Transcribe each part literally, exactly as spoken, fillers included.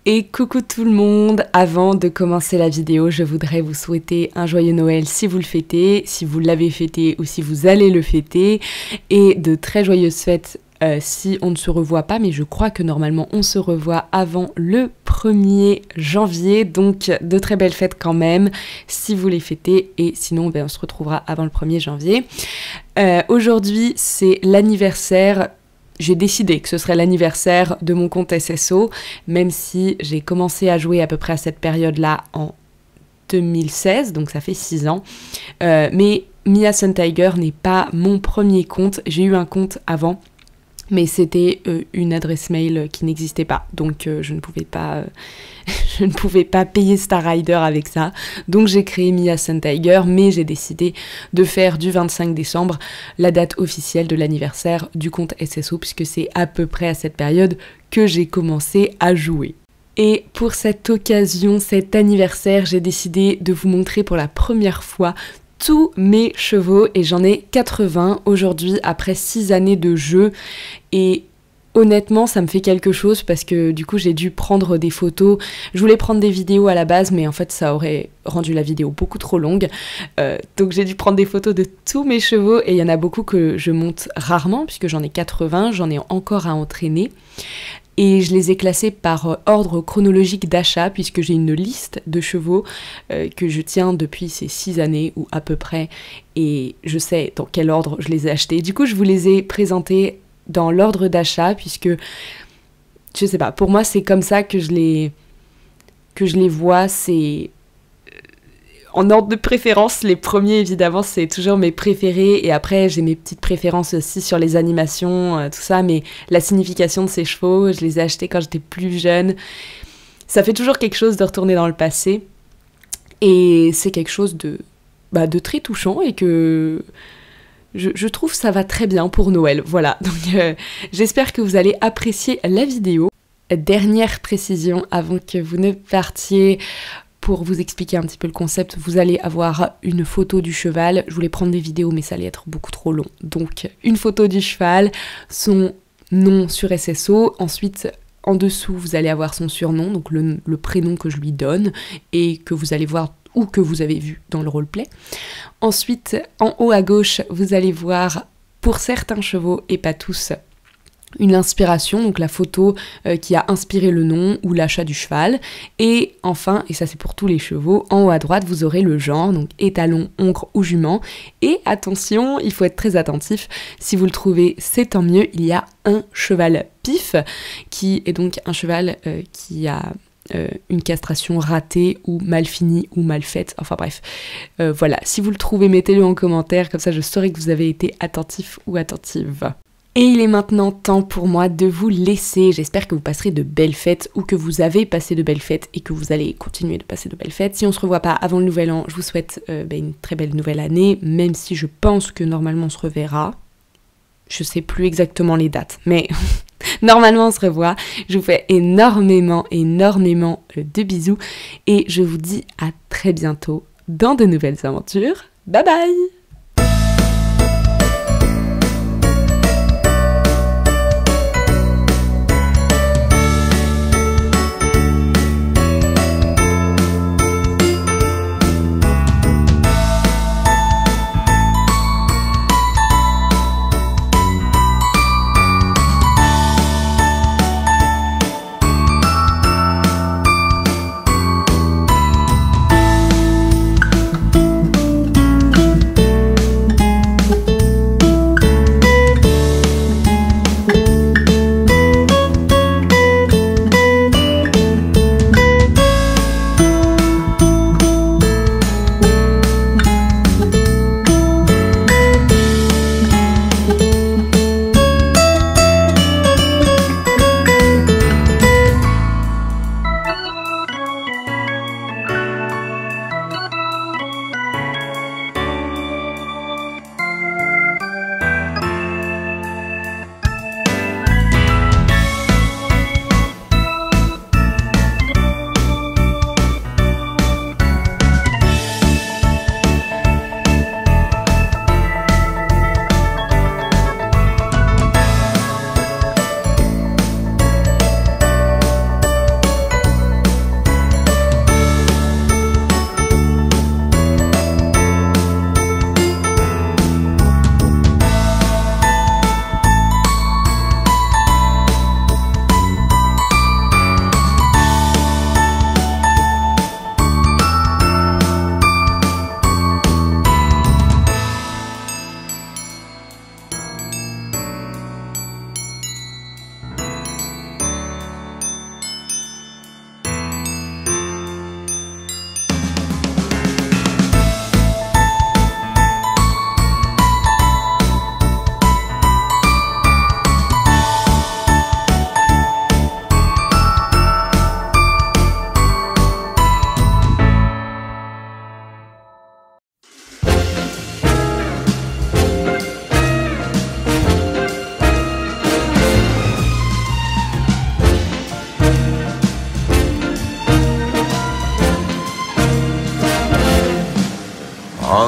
Et coucou tout le monde, avant de commencer la vidéo, je voudrais vous souhaiter un joyeux Noël si vous le fêtez, si vous l'avez fêté ou si vous allez le fêter, et de très joyeuses fêtes euh, si on ne se revoit pas, mais je crois que normalement on se revoit avant le premier janvier, donc de très belles fêtes quand même si vous les fêtez, et sinon ben, on se retrouvera avant le premier janvier. Euh, aujourd'hui c'est l'anniversaire. J'ai décidé que ce serait l'anniversaire de mon compte S S O, même si j'ai commencé à jouer à peu près à cette période-là en deux mille seize, donc ça fait six ans. Euh, mais Mia Sun Tiger n'est pas mon premier compte, j'ai eu un compte avant, mais c'était euh, une adresse mail qui n'existait pas, donc euh, je ne pouvais pas, euh, je ne pouvais pas payer Star Rider avec ça. Donc j'ai créé Mia Sun Tiger, mais j'ai décidé de faire du vingt-cinq décembre la date officielle de l'anniversaire du compte S S O, puisque c'est à peu près à cette période que j'ai commencé à jouer. Et pour cette occasion, cet anniversaire, j'ai décidé de vous montrer pour la première fois tous mes chevaux, et j'en ai quatre-vingts aujourd'hui après six années de jeu, et honnêtement ça me fait quelque chose parce que du coup j'ai dû prendre des photos. Je voulais prendre des vidéos à la base, mais en fait ça aurait rendu la vidéo beaucoup trop longue, euh, donc j'ai dû prendre des photos de tous mes chevaux, et il y en a beaucoup que je monte rarement puisque j'en ai quatre-vingts, j'en ai encore à entraîner. Et je les ai classés par ordre chronologique d'achat, puisque j'ai une liste de chevaux euh, que je tiens depuis ces six années, ou à peu près, et je sais dans quel ordre je les ai achetés. Du coup, je vous les ai présentés dans l'ordre d'achat, puisque, je sais pas, pour moi, c'est comme ça que je les, que je les vois, c'est... En ordre de préférence, les premiers, évidemment, c'est toujours mes préférés. Et après, j'ai mes petites préférences aussi sur les animations, euh, tout ça. Mais la signification de ces chevaux, je les ai achetés quand j'étais plus jeune. Ça fait toujours quelque chose de retourner dans le passé. Et c'est quelque chose de, bah, de très touchant et que je, je trouve ça va très bien pour Noël. Voilà, donc euh, j'espère que vous allez apprécier la vidéo. Dernière précision avant que vous ne partiez... Pour vous expliquer un petit peu le concept, vous allez avoir une photo du cheval. Je voulais prendre des vidéos, mais ça allait être beaucoup trop long. Donc, une photo du cheval, son nom sur S S O. Ensuite, en dessous, vous allez avoir son surnom, donc le, le prénom que je lui donne et que vous allez voir ou que vous avez vu dans le roleplay. Ensuite, en haut à gauche, vous allez voir, pour certains chevaux et pas tous, une inspiration, donc la photo euh, qui a inspiré le nom ou l'achat du cheval. Et enfin, et ça c'est pour tous les chevaux, en haut à droite vous aurez le genre, donc étalon, hongre ou jument. Et attention, il faut être très attentif, si vous le trouvez c'est tant mieux, il y a un cheval pif, qui est donc un cheval euh, qui a euh, une castration ratée ou mal finie ou mal faite, enfin bref. Euh, voilà, si vous le trouvez, mettez-le en commentaire, comme ça je saurai que vous avez été attentif ou attentive. Et il est maintenant temps pour moi de vous laisser. J'espère que vous passerez de belles fêtes, ou que vous avez passé de belles fêtes et que vous allez continuer de passer de belles fêtes. Si on se revoit pas avant le nouvel an, je vous souhaite euh, bah, une très belle nouvelle année, même si je pense que normalement on se reverra. Je sais plus exactement les dates, mais normalement on se revoit. Je vous fais énormément, énormément de bisous, et je vous dis à très bientôt dans de nouvelles aventures. Bye bye!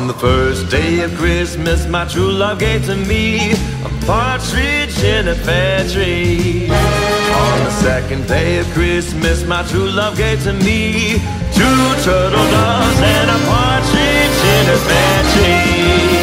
On the first day of Christmas, my true love gave to me a partridge in a pear tree. On the second day of Christmas, my true love gave to me two turtle doves and a partridge in a pear tree.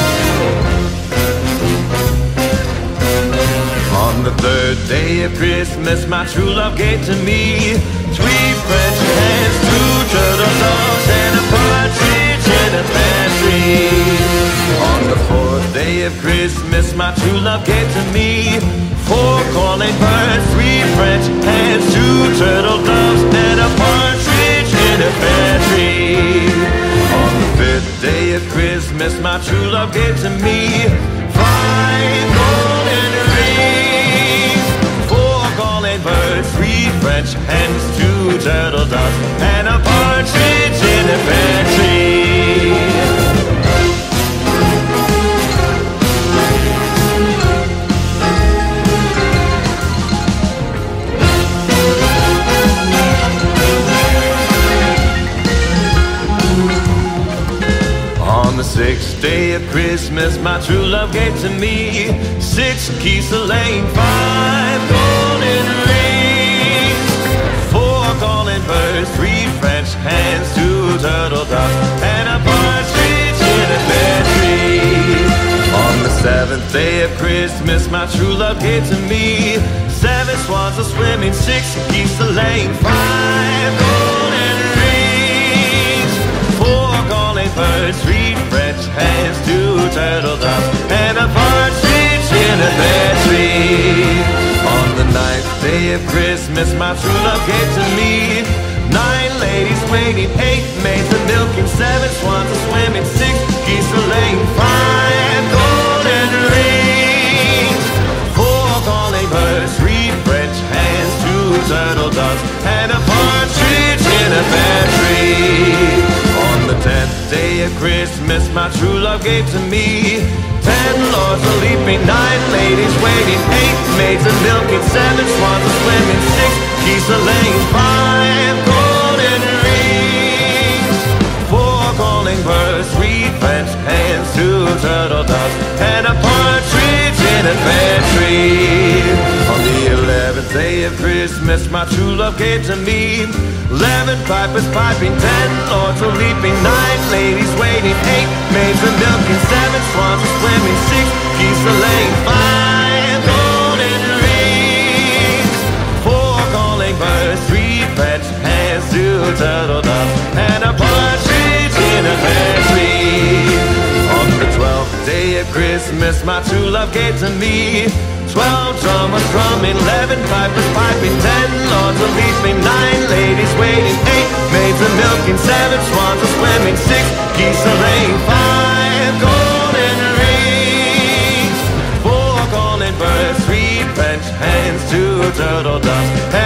On the third day of Christmas, my true love gave to me three French hens, two turtle doves, and a partridge in a pear tree. On the fourth day of Christmas, my true love gave to me four calling birds, three French hens, two turtle doves, and a partridge in a pear tree. On the fifth day of Christmas, my true love gave to me five golden rings, four calling birds, three French hens, two turtle doves, and a partridge in a pear tree. On the sixth day of Christmas, my true love gave to me six geese a-laying, five golden rings, four calling birds, three French hens, two turtle doves, and a partridge in a pear tree. On the seventh day of Christmas, my true love gave to me seven swans a-swimming, six geese a-laying, five golden rings, four calling birds, three French hens, two turtle doves, and a partridge in a pear tree. On the ninth day of Christmas, my true love gave to me nine ladies waiting, eight maids a-milking, seven swans a-swimming, six geese a-laying, five golden rings, four calling birds, three French hens, two turtle doves, and a partridge in a pear tree. On the tenth day of Christmas, my true love gave to me ten lords a-leaping, nine ladies waiting, eight maids a-milking, seven swans a-swimming, six geese a-laying, five golden rings, four calling birds, three French hens, two turtle doves, and a partridge in a pear tree. On the eleventh day of Christmas, my true love gave to me eleven pipers piping, ten lords a-leaping, nine ladies waiting, eight maids a-milking, seven swans a-swimming, six geese a-laying, five golden rings, four calling birds, three French hens, two turtle doves, and a partridge in a pear tree. On the twelfth day of Christmas, my true love gave to me twelve drummers drumming, eleven pipers piping, ten lords a-leaping, nine ladies waiting, eight maids a-milking, seven swans a-swimming, six geese a-laying, five golden rings, four calling birds, three French hens, two turtle doves,